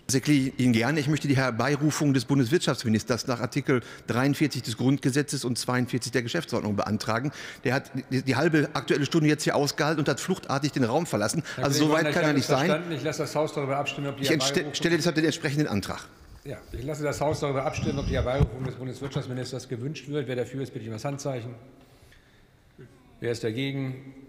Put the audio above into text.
Das erkläre ich Ihnen gerne. Ich möchte die Herbeirufung des Bundeswirtschaftsministers nach Artikel 43 des Grundgesetzes und 42 der Geschäftsordnung beantragen. Der hat die halbe Aktuelle Stunde jetzt hier ausgehalten und hat fluchtartig den Raum verlassen. Also so weit kann er nicht sein. Ich lasse das Haus darüber abstimmen, ob die Ich stelle deshalb den entsprechenden Antrag. Ja, ich lasse das Haus darüber abstimmen, ob die Herbeirufung des Bundeswirtschaftsministers gewünscht wird. Wer dafür ist, bitte ich um das Handzeichen. Wer ist dagegen?